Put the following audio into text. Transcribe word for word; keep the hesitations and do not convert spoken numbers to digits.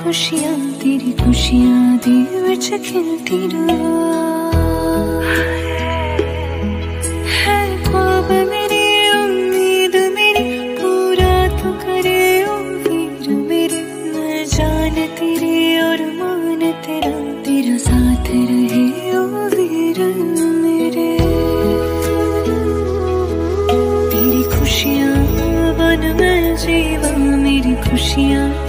खुशियाँ तेरी खुशियाँ दी विच खिलती रहा। है ख्वाब मेरी उम्मीद मेरी पूरा तो करे ओ वीर मेरे। मैं जान तेरी और मान तेरा तेरा साथ रहे ओ वीर मेरे। तेरी खुशियाँ बन मैं जीवा मेरी खुशियाँ